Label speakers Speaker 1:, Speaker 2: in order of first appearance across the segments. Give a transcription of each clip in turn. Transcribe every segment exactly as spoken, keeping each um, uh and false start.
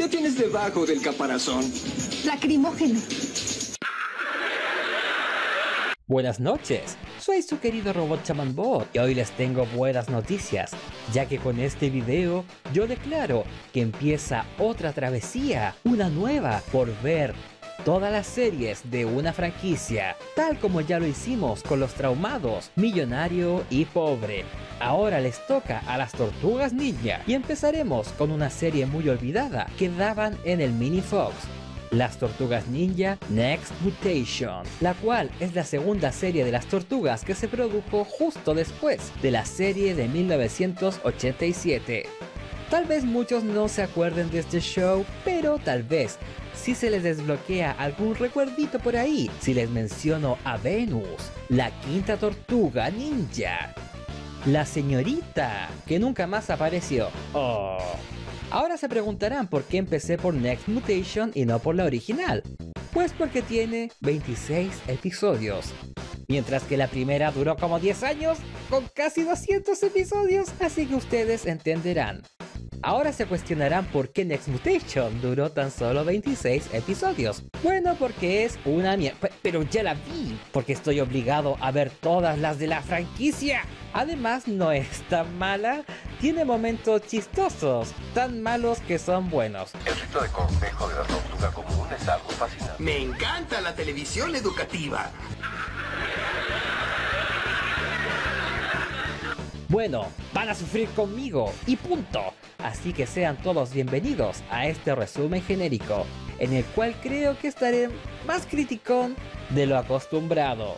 Speaker 1: ¿Qué tienes debajo del caparazón?
Speaker 2: Lacrimógeno.
Speaker 3: Buenas noches, soy su querido robot Shaman Bot y hoy les tengo buenas noticias, ya que con este video yo declaro que empieza otra travesía, una nueva por ver todas las series de una franquicia, tal como ya lo hicimos con los traumados, millonario y pobre. Ahora les toca a las Tortugas Ninja y empezaremos con una serie muy olvidada que daban en el Mini Fox. Las Tortugas Ninja Next Mutation, la cual es la segunda serie de las tortugas que se produjo justo después de la serie de mil novecientos ochenta y siete. Tal vez muchos no se acuerden de este show, pero tal vez si se les desbloquea algún recuerdito por ahí si les menciono a Venus, la quinta tortuga ninja, la señorita que nunca más apareció. Oh. Ahora se preguntarán por qué empecé por Next Mutation y no por la original. Pues porque tiene veintiséis episodios. Mientras que la primera duró como diez años, con casi doscientos episodios, así que ustedes entenderán. Ahora se cuestionarán por qué Next Mutation duró tan solo veintiséis episodios. Bueno, porque es una mierda, pero ya la vi, porque estoy obligado a ver todas las de la franquicia. Además, no es tan mala, tiene momentos chistosos, tan malos que son buenos.
Speaker 4: El rito de cortejo de la tortuga común es algo fascinante.
Speaker 1: Me encanta la televisión educativa.
Speaker 3: Bueno, van a sufrir conmigo y punto. Así que sean todos bienvenidos a este resumen genérico, en el cual creo que estaré más criticón de lo acostumbrado.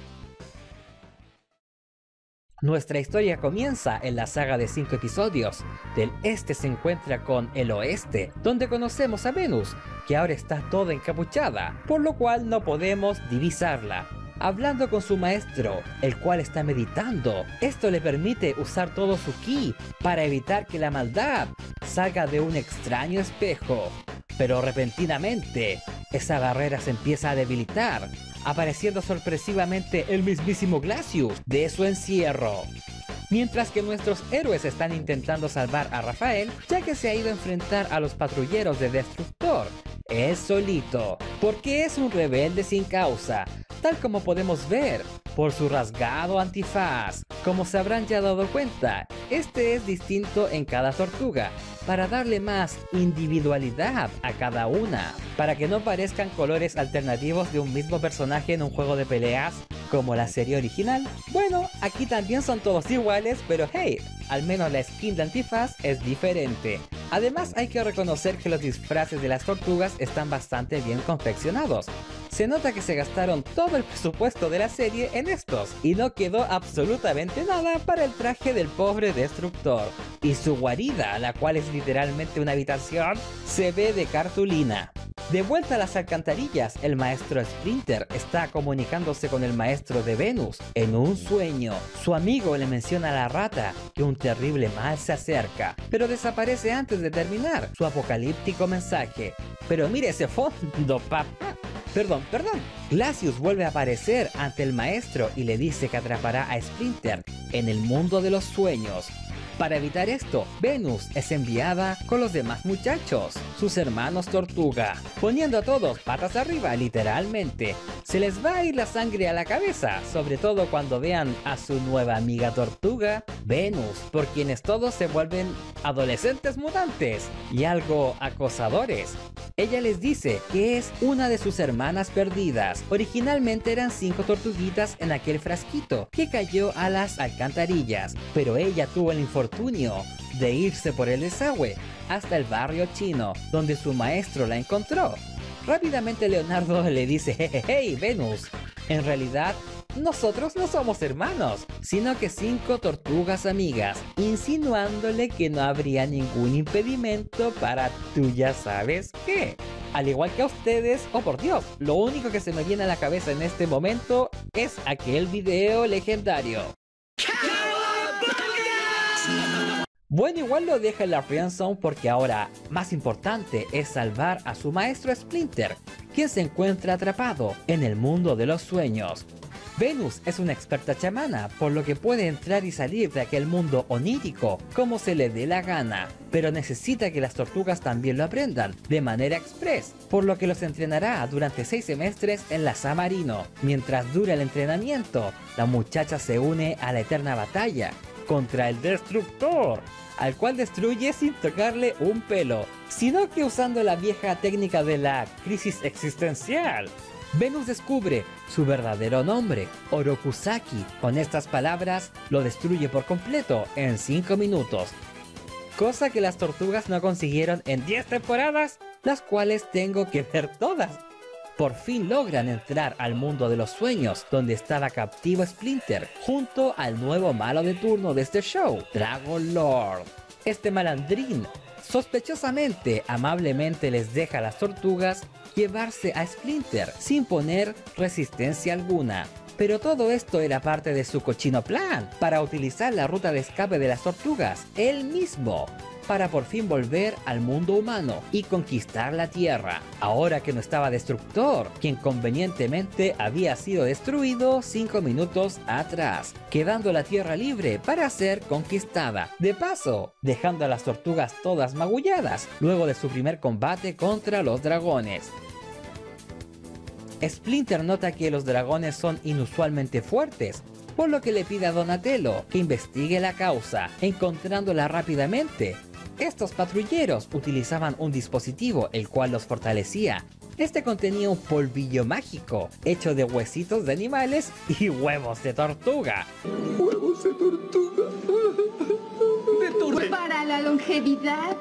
Speaker 3: Nuestra historia comienza en la saga de cinco episodios. Del este se encuentra con el oeste, donde conocemos a Venus, que ahora está toda encapuchada, por lo cual no podemos divisarla. Hablando con su maestro, el cual está meditando. Esto le permite usar todo su ki para evitar que la maldad salga de un extraño espejo. Pero repentinamente, esa barrera se empieza a debilitar, apareciendo sorpresivamente el mismísimo Glacius de su encierro. Mientras que nuestros héroes están intentando salvar a Rafael, ya que se ha ido a enfrentar a los patrulleros de Destructor, él solito, porque es un rebelde sin causa, tal como podemos ver por su rasgado antifaz. Como se habrán ya dado cuenta, este es distinto en cada tortuga, para darle más individualidad a cada una, para que no parezcan colores alternativos de un mismo personaje en un juego de peleas como la serie original. Bueno, aquí también son todos iguales, pero hey, al menos la skin de antifaz es diferente. Además hay que reconocer que los disfraces de las tortugas están bastante bien confeccionados. Se nota que se gastaron todo el presupuesto de la serie en estos, y no quedó absolutamente nada para el traje del pobre Destructor. Y su guarida, la cual es literalmente una habitación, se ve de cartulina. De vuelta a las alcantarillas, el maestro Splinter está comunicándose con el maestro de Venus en un sueño. Su amigo le menciona a la rata que un terrible mal se acerca, pero desaparece antes de terminar su apocalíptico mensaje. Pero mire ese fondo, papá. Perdón, perdón. Glacius vuelve a aparecer ante el maestro y le dice que atrapará a Splinter en el mundo de los sueños. Para evitar esto, Venus es enviada con los demás muchachos, sus hermanos tortuga, poniendo a todos patas arriba literalmente. Se les va a ir la sangre a la cabeza, sobre todo cuando vean a su nueva amiga tortuga, Venus, por quienes todos se vuelven adolescentes mutantes y algo acosadores. Ella les dice que es una de sus hermanas perdidas. Originalmente eran cinco tortuguitas en aquel frasquito que cayó a las alcantarillas, pero ella tuvo el infortunio de irse por el desagüe hasta el barrio chino, donde su maestro la encontró. Rápidamente Leonardo le dice: hey, hey, Venus, en realidad nosotros no somos hermanos, sino que cinco tortugas amigas, insinuándole que no habría ningún impedimento para tú ya sabes qué. Al igual que a ustedes, oh por Dios, lo único que se me viene a la cabeza en este momento es aquel video legendario. Bueno, igual lo deja en la friendzone porque ahora, más importante, es salvar a su maestro Splinter, quien se encuentra atrapado en el mundo de los sueños. Venus es una experta chamana, por lo que puede entrar y salir de aquel mundo onírico como se le dé la gana, pero necesita que las tortugas también lo aprendan de manera express, por lo que los entrenará durante seis semestres en la San Marino. Mientras dura el entrenamiento, la muchacha se une a la eterna batalla contra el Destructor, al cual destruye sin tocarle un pelo, sino que usando la vieja técnica de la crisis existencial. Venus descubre su verdadero nombre, Orokusaki. Con estas palabras, lo destruye por completo en cinco minutos. Cosa que las tortugas no consiguieron en diez temporadas, las cuales tengo que ver todas. Por fin logran entrar al mundo de los sueños, donde estaba captivo Splinter, junto al nuevo malo de turno de este show, Dragon Lord. Este malandrín, sospechosamente, amablemente les deja a las tortugas llevarse a Splinter sin poner resistencia alguna. Pero todo esto era parte de su cochino plan, para utilizar la ruta de escape de las tortugas, él mismo, para por fin volver al mundo humano y conquistar la Tierra, ahora que no estaba Destructor, quien convenientemente había sido destruido cinco minutos atrás, quedando la Tierra libre para ser conquistada, de paso, dejando a las tortugas todas magulladas, luego de su primer combate contra los dragones. Splinter nota que los dragones son inusualmente fuertes, por lo que le pide a Donatello que investigue la causa, encontrándola rápidamente. Estos patrulleros utilizaban un dispositivo el cual los fortalecía. Este contenía un polvillo mágico, hecho de huesitos de animales y huevos de tortuga.
Speaker 1: Huevos de tortuga. De torre.
Speaker 2: Para la longevidad.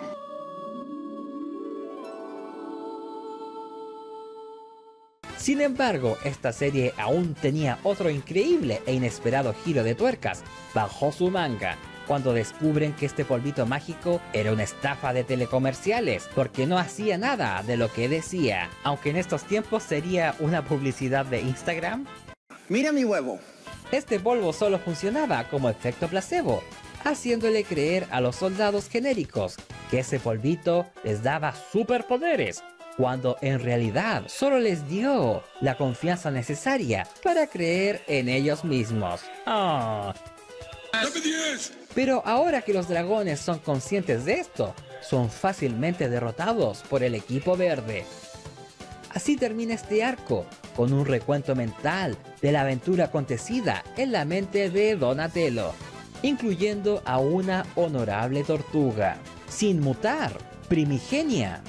Speaker 3: Sin embargo, esta serie aún tenía otro increíble e inesperado giro de tuercas bajo su manga, cuando descubren que este polvito mágico era una estafa de telecomerciales, porque no hacía nada de lo que decía, aunque en estos tiempos sería una publicidad de Instagram.
Speaker 1: Mira mi huevo.
Speaker 3: Este polvo solo funcionaba como efecto placebo, haciéndole creer a los soldados genéricos que ese polvito les daba superpoderes, cuando en realidad solo les dio la confianza necesaria para creer en ellos mismos. Oh. Pero ahora que los dragones son conscientes de esto, son fácilmente derrotados por el equipo verde. Así termina este arco, con un recuento mental de la aventura acontecida en la mente de Donatello, incluyendo a una honorable tortuga, sin mutar, primigenia.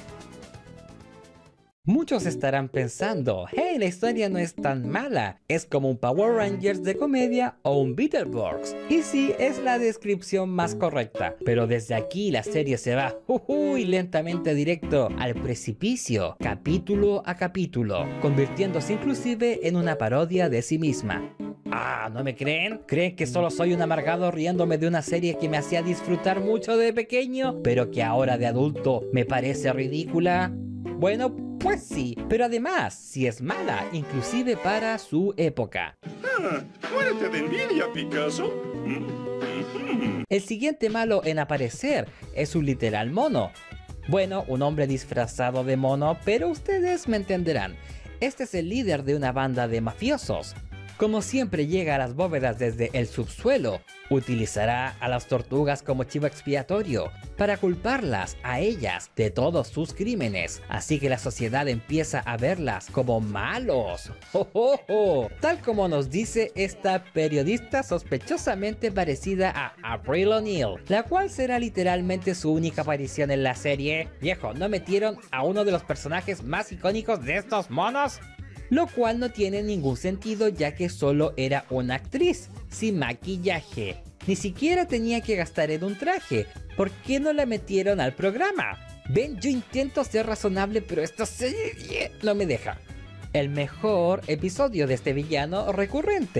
Speaker 3: Muchos estarán pensando, hey, la historia no es tan mala, es como un Power Rangers de comedia o un Beetleborgs. Y sí, es la descripción más correcta, pero desde aquí la serie se va uy, lentamente directo al precipicio, capítulo a capítulo, convirtiéndose inclusive en una parodia de sí misma. Ah, ¿no me creen? ¿Creen que solo soy un amargado riéndome de una serie que me hacía disfrutar mucho de pequeño, pero que ahora de adulto me parece ridícula? Bueno, pues sí, pero además, si es mala, inclusive para su época.
Speaker 1: Ah, muérete de envidia, Picasso.
Speaker 3: El siguiente malo en aparecer es un literal mono. Bueno, un hombre disfrazado de mono, pero ustedes me entenderán. Este es el líder de una banda de mafiosos. Como siempre llega a las bóvedas desde el subsuelo, utilizará a las tortugas como chivo expiatorio para culparlas a ellas de todos sus crímenes, así que la sociedad empieza a verlas como malos. ¡Oh, oh, oh! Tal como nos dice esta periodista sospechosamente parecida a April O'Neil, la cual será literalmente su única aparición en la serie. Viejo, ¿no metieron a uno de los personajes más icónicos de estos monos? Lo cual no tiene ningún sentido, ya que solo era una actriz, sin maquillaje. Ni siquiera tenía que gastar en un traje. ¿Por qué no la metieron al programa? Ven, yo intento ser razonable, pero esta serie no me deja. El mejor episodio de este villano recurrente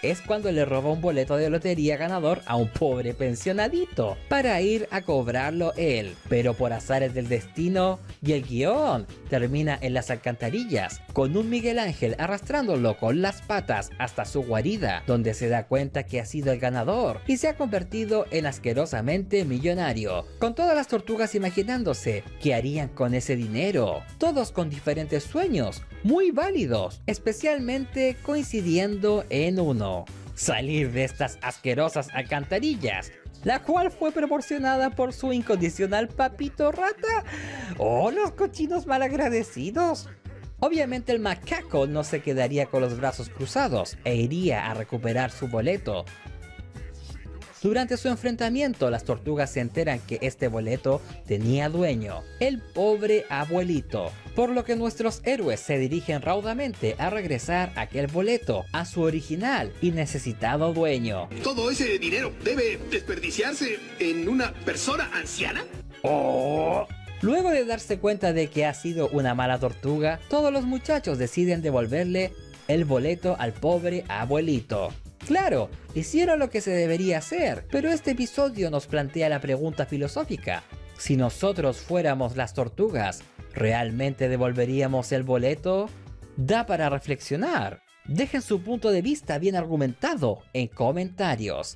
Speaker 3: es cuando le roba un boleto de lotería ganador a un pobre pensionadito para ir a cobrarlo él. Pero por azares del destino y el guión, termina en las alcantarillas, con un Miguel Ángel arrastrándolo con las patas hasta su guarida, donde se da cuenta que ha sido el ganador y se ha convertido en asquerosamente millonario, con todas las tortugas imaginándose qué harían con ese dinero, todos con diferentes sueños, muy válidos, especialmente coincidiendo en uno: salir de estas asquerosas alcantarillas, la cual fue proporcionada por su incondicional papito rata. ¡Oh, los cochinos malagradecidos! Obviamente el macaco no se quedaría con los brazos cruzados e iría a recuperar su boleto. Durante su enfrentamiento, las tortugas se enteran que este boleto tenía dueño, el pobre abuelito, por lo que nuestros héroes se dirigen raudamente a regresar aquel boleto a su original y necesitado dueño.
Speaker 5: ¿Todo ese dinero debe desperdiciarse en una persona anciana?
Speaker 3: ¡Oh! Luego de darse cuenta de que ha sido una mala tortuga, todos los muchachos deciden devolverle el boleto al pobre abuelito. Claro, hicieron lo que se debería hacer, pero este episodio nos plantea la pregunta filosófica: si nosotros fuéramos las tortugas, ¿realmente devolveríamos el boleto? Da para reflexionar. Dejen su punto de vista bien argumentado en comentarios.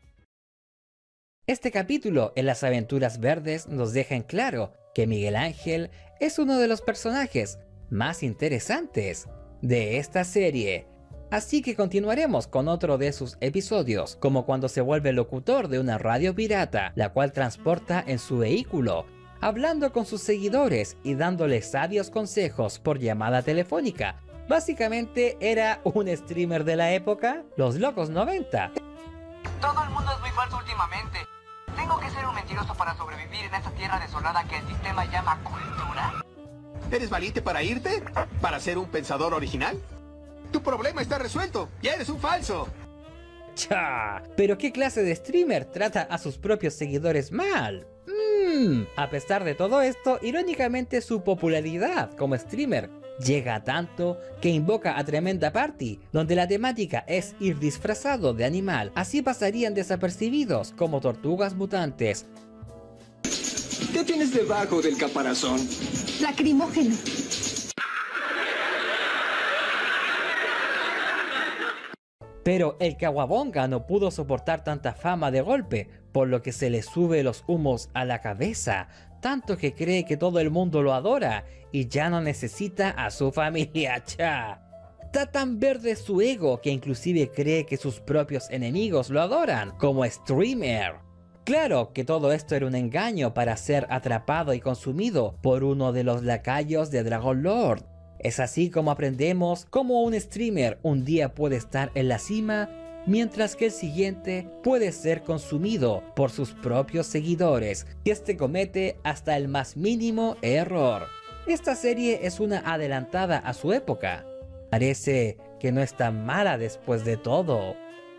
Speaker 3: Este capítulo en Las Aventuras Verdes nos deja en claro que Miguel Ángel es uno de los personajes más interesantes de esta serie. Así que continuaremos con otro de sus episodios, como cuando se vuelve locutor de una radio pirata, la cual transporta en su vehículo, hablando con sus seguidores y dándoles sabios consejos por llamada telefónica. Básicamente era un streamer de la época, los locos noventa.
Speaker 6: Todo el mundo es muy falso últimamente. ¿Tengo que ser un mentiroso para sobrevivir en esta tierra desolada que el sistema llama cultura?
Speaker 5: ¿Eres valiente para irte? ¿Para ser un pensador original? Tu problema está resuelto, ya eres un falso.
Speaker 3: ¡Cha! ¿Pero qué clase de streamer trata a sus propios seguidores mal? Mmm. A pesar de todo esto, irónicamente su popularidad como streamer llega a tanto que invoca a Tremenda Party, donde la temática es ir disfrazado de animal. Así pasarían desapercibidos como tortugas mutantes.
Speaker 1: ¿Qué tienes debajo del caparazón?
Speaker 2: Lacrimógeno.
Speaker 3: Pero el Kawabonga no pudo soportar tanta fama de golpe, por lo que se le sube los humos a la cabeza, tanto que cree que todo el mundo lo adora y ya no necesita a su familia. ¡Cha! Está tan verde su ego que inclusive cree que sus propios enemigos lo adoran como streamer. Claro que todo esto era un engaño para ser atrapado y consumido por uno de los lacayos de Dragon Lord. Es así como aprendemos cómo un streamer un día puede estar en la cima, mientras que el siguiente puede ser consumido por sus propios seguidores, y este comete hasta el más mínimo error. Esta serie es una adelantada a su época. Parece que no es tan mala después de todo.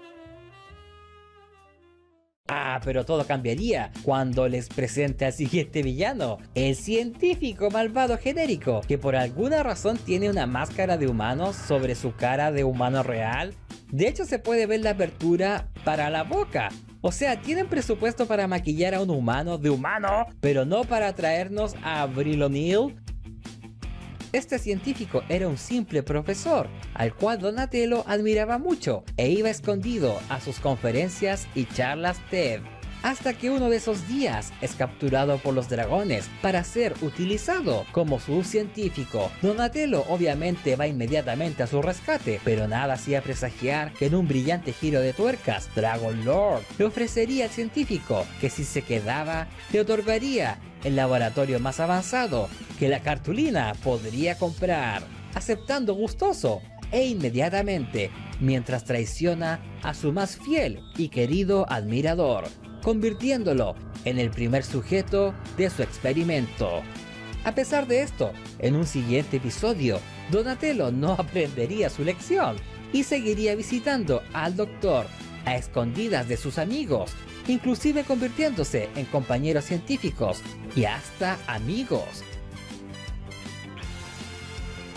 Speaker 3: Ah, pero todo cambiaría cuando les presente al siguiente villano, el científico malvado genérico, que por alguna razón tiene una máscara de humano sobre su cara de humano real. De hecho, se puede ver la apertura para la boca. O sea, tienen presupuesto para maquillar a un humano de humano, pero no para traernos a Avril O'Neil. Este científico era un simple profesor, al cual Donatello admiraba mucho e iba escondido a sus conferencias y charlas TED. Hasta que uno de esos días es capturado por los dragones para ser utilizado como su científico. Donatello obviamente va inmediatamente a su rescate, pero nada hacía presagiar que en un brillante giro de tuercas, Dragon Lord le ofrecería al científico que si se quedaba, le otorgaría el laboratorio más avanzado que la cartulina podría comprar, aceptando gustoso e inmediatamente, mientras traiciona a su más fiel y querido admirador, convirtiéndolo en el primer sujeto de su experimento. A pesar de esto, en un siguiente episodio, Donatello no aprendería su lección y seguiría visitando al Doctor a escondidas de sus amigos, inclusive convirtiéndose en compañeros científicos y hasta amigos.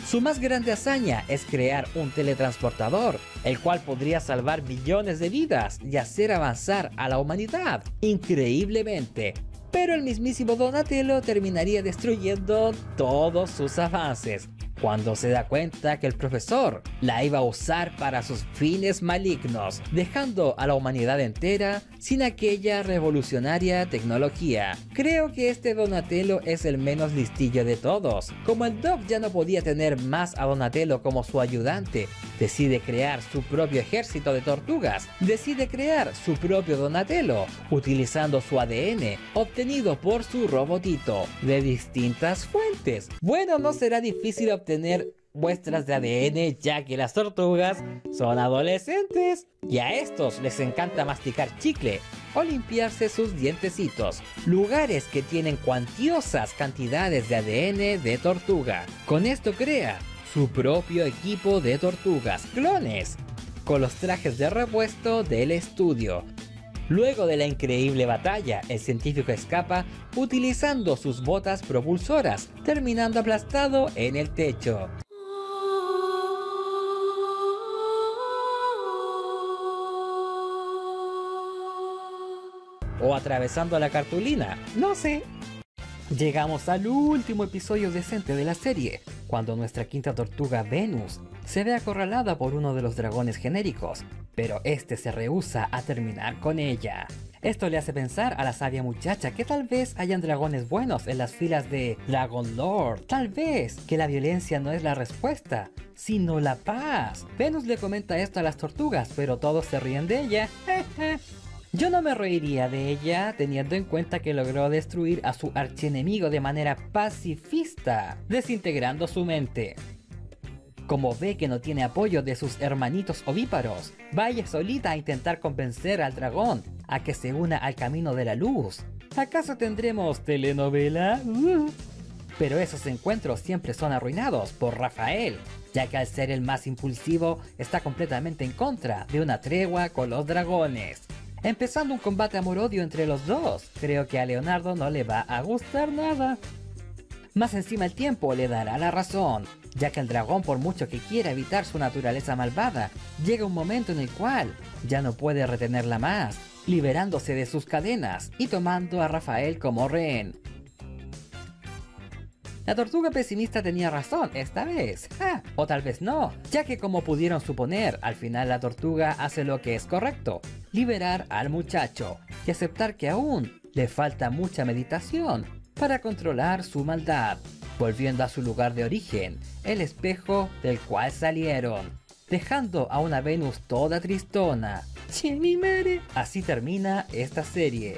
Speaker 3: Su más grande hazaña es crear un teletransportador, el cual podría salvar millones de vidas y hacer avanzar a la humanidad increíblemente. Pero el mismísimo Donatello terminaría destruyendo todos sus avances, cuando se da cuenta que el profesor la iba a usar para sus fines malignos, dejando a la humanidad entera sin aquella revolucionaria tecnología. Creo que este Donatello es el menos listillo de todos. Como el Doc ya no podía tener más a Donatello como su ayudante, decide crear su propio ejército de tortugas, decide crear su propio Donatello, utilizando su A D N, obtenido por su robotito, de distintas fuentes. Bueno, no será difícil obtener muestras de A D N, ya que las tortugas son adolescentes y a estos les encanta masticar chicle o limpiarse sus dientecitos, lugares que tienen cuantiosas cantidades de A D N de tortuga. Con esto crea su propio equipo de tortugas clones, con los trajes de repuesto del estudio. Luego de la increíble batalla, el científico escapa utilizando sus botas propulsoras, terminando aplastado en el techo. O atravesando la cartulina, no sé. Llegamos al último episodio decente de la serie, cuando nuestra quinta tortuga Venus se ve acorralada por uno de los dragones genéricos, pero este se rehúsa a terminar con ella. Esto le hace pensar a la sabia muchacha que tal vez hayan dragones buenos en las filas de Dragon Lord. Tal vez que la violencia no es la respuesta, sino la paz. Venus le comenta esto a las tortugas, pero todos se ríen de ella. Yo no me reiría de ella, teniendo en cuenta que logró destruir a su archienemigo de manera pacifista, desintegrando su mente. Como ve que no tiene apoyo de sus hermanitos ovíparos, vaya solita a intentar convencer al dragón a que se una al camino de la luz. ¿Acaso tendremos telenovela? Uh. Pero esos encuentros siempre son arruinados por Rafael, ya que al ser el más impulsivo está completamente en contra de una tregua con los dragones. Empezando un combate amor-odio entre los dos, creo que a Leonardo no le va a gustar nada. Más encima el tiempo le dará la razón, ya que el dragón, por mucho que quiera evitar su naturaleza malvada, llega un momento en el cual ya no puede retenerla más, liberándose de sus cadenas y tomando a Rafael como rehén. La tortuga pesimista tenía razón esta vez, ¡ja! O tal vez no, ya que como pudieron suponer, al final la tortuga hace lo que es correcto, liberar al muchacho y aceptar que aún le falta mucha meditación para controlar su maldad, volviendo a su lugar de origen, el espejo del cual salieron, dejando a una Venus toda tristona. ¡Che, mi madre! Así termina esta serie.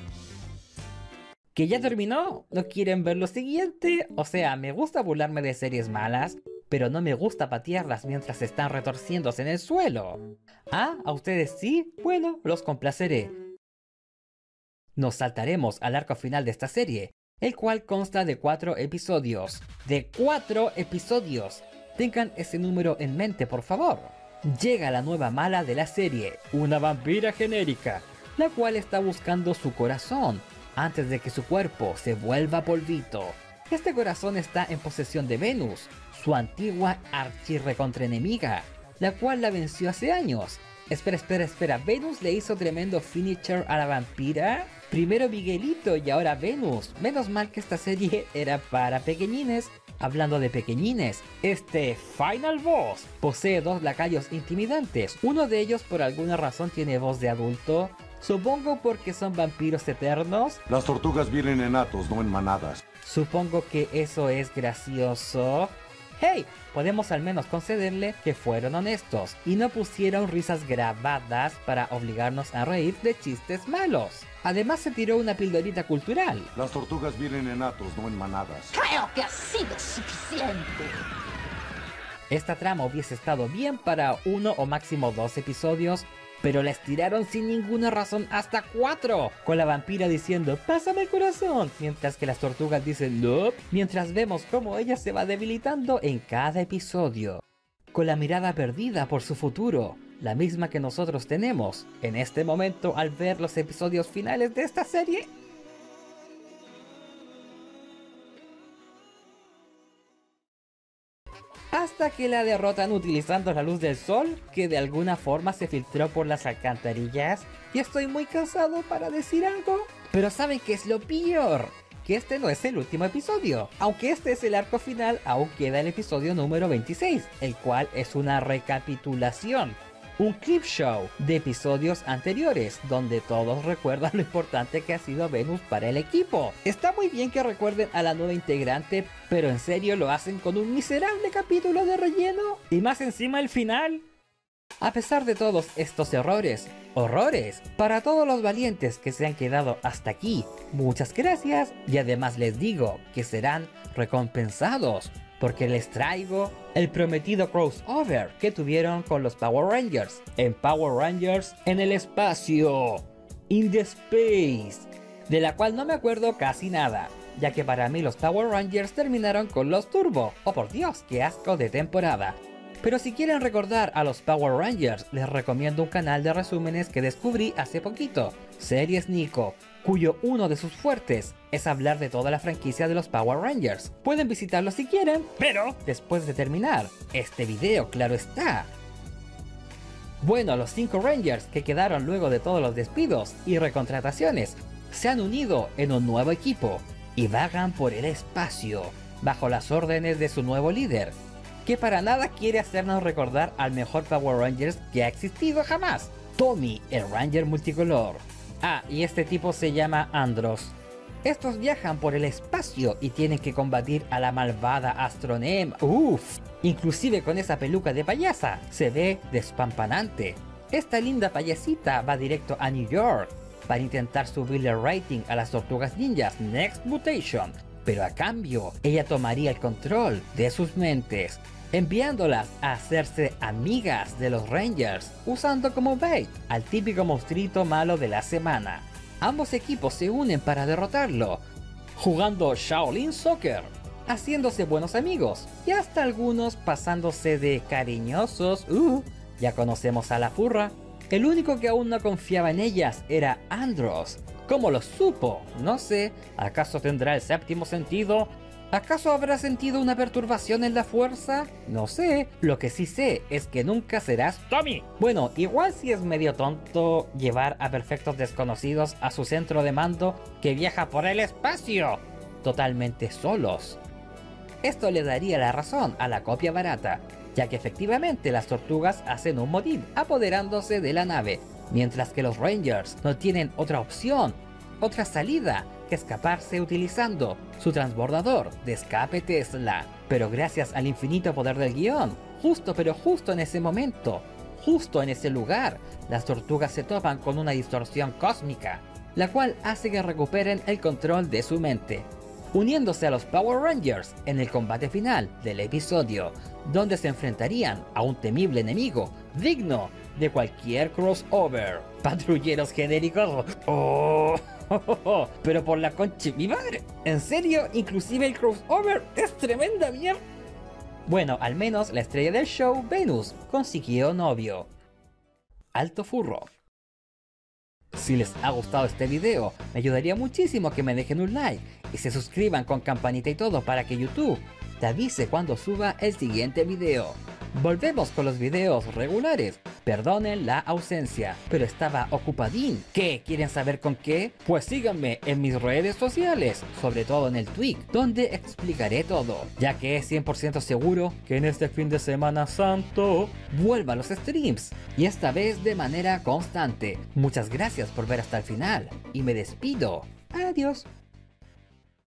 Speaker 3: ¿Que ya terminó? ¿No quieren ver lo siguiente? O sea, me gusta burlarme de series malas, pero no me gusta patearlas mientras están retorciéndose en el suelo. ¿Ah? ¿A ustedes sí? Bueno, los complaceré. Nos saltaremos al arco final de esta serie, el cual consta de cuatro episodios. ¡De cuatro episodios! Tengan ese número en mente, por favor. Llega la nueva mala de la serie, una vampira genérica, la cual está buscando su corazón antes de que su cuerpo se vuelva polvito. Este corazón está en posesión de Venus, su antigua archirrecontraenemiga, la cual la venció hace años. Espera, espera, espera, ¿Venus le hizo tremendo finisher a la vampira? Primero Miguelito y ahora Venus. Menos mal que esta serie era para pequeñines. Hablando de pequeñines, este Final Boss posee dos lacayos intimidantes. Uno de ellos por alguna razón tiene voz de adulto. Supongo porque son vampiros eternos.
Speaker 7: Las tortugas vienen en hatos, no en manadas.
Speaker 3: Supongo que eso es gracioso. ¡Hey! Podemos al menos concederle que fueron honestos y no pusieron risas grabadas para obligarnos a reír de chistes malos. Además se tiró una pildorita cultural.
Speaker 7: Las tortugas vienen en hatos, no en manadas.
Speaker 2: Creo que ha sido suficiente.
Speaker 3: Esta trama hubiese estado bien para uno o máximo dos episodios, pero la estiraron sin ninguna razón hasta cuatro, con la vampira diciendo "pásame el corazón", mientras que las tortugas dicen "nope", mientras vemos cómo ella se va debilitando en cada episodio, con la mirada perdida por su futuro, la misma que nosotros tenemos en este momento al ver los episodios finales de esta serie. hasta que la derrotan utilizando la luz del sol que de alguna forma se filtró por las alcantarillas. Y estoy muy cansado para decir algo, pero ¿saben qué es lo peor? Que este no es el último episodio. Aunque este es el arco final, aún queda el episodio número veintiséis, el cual es una recapitulación, un clip show de episodios anteriores, donde todos recuerdan lo importante que ha sido Venus para el equipo. Está muy bien que recuerden a la nueva integrante, pero en serio lo hacen con un miserable capítulo de relleno, y más encima el final. A pesar de todos estos errores, horrores, para todos los valientes que se han quedado hasta aquí, muchas gracias, y además les digo que serán recompensados, porque les traigo el prometido crossover que tuvieron con los Power Rangers, en Power Rangers en el espacio, in the space, de la cual no me acuerdo casi nada, ya que para mí los Power Rangers terminaron con los Turbo. Oh por Dios, qué asco de temporada. Pero si quieren recordar a los Power Rangers, les recomiendo un canal de resúmenes que descubrí hace poquito, Series Nico, cuyo uno de sus fuertes es hablar de toda la franquicia de los Power Rangers. Pueden visitarlo si quieren, pero después de terminar este video, claro está. Bueno, los cinco Rangers que quedaron luego de todos los despidos y recontrataciones se han unido en un nuevo equipo y vagan por el espacio bajo las órdenes de su nuevo líder, que para nada quiere hacernos recordar al mejor Power Rangers que ha existido jamás, Tommy, el Ranger multicolor. Ah, y este tipo se llama Andros. Estos viajan por el espacio y tienen que combatir a la malvada Astronem. Uff, inclusive con esa peluca de payasa, se ve despampanante. Esta linda payasita va directo a New York para intentar subirle el rating a las Tortugas Ninjas Next Mutation, pero a cambio, ella tomaría el control de sus mentes, enviándolas a hacerse amigas de los Rangers, usando como bait al típico monstruito malo de la semana. Ambos equipos se unen para derrotarlo, jugando Shaolin Soccer, haciéndose buenos amigos, y hasta algunos pasándose de cariñosos. Uh, ya conocemos a la furra. El único que aún no confiaba en ellas era Andros. ¿Cómo lo supo? No sé. ¿Acaso tendrá el séptimo sentido? ¿Acaso habrá sentido una perturbación en la fuerza? No sé. Lo que sí sé es que nunca serás Tommy. Bueno, igual sí es medio tonto llevar a perfectos desconocidos a su centro de mando que viaja por el espacio totalmente solos. Esto le daría la razón a la copia barata, ya que efectivamente las tortugas hacen un motín apoderándose de la nave, mientras que los Rangers no tienen otra opción, otra salida que escaparse utilizando su transbordador de escape Tesla. Pero gracias al infinito poder del guión, justo pero justo en ese momento, justo en ese lugar, las tortugas se topan con una distorsión cósmica, la cual hace que recuperen el control de su mente, uniéndose a los Power Rangers en el combate final del episodio, donde se enfrentarían a un temible enemigo digno de cualquier crossover. Patrulleros genéricos. Oh, oh, oh, oh. Pero por la concha de mi madre. En serio, inclusive el crossover es tremenda mierda. Bueno, al menos la estrella del show, Venus, consiguió novio. Alto furro. Si les ha gustado este video, me ayudaría muchísimo que me dejen un like y se suscriban con campanita y todo para que YouTube te avise cuando suba el siguiente video. Volvemos con los videos regulares. Perdonen la ausencia, pero estaba ocupadín. ¿Qué? ¿Quieren saber con qué? Pues síganme en mis redes sociales, sobre todo en el Twitch, donde explicaré todo, ya que es cien por ciento seguro que en este fin de semana santo vuelva a los streams, y esta vez de manera constante. Muchas gracias por ver hasta el final, y me despido. Adiós.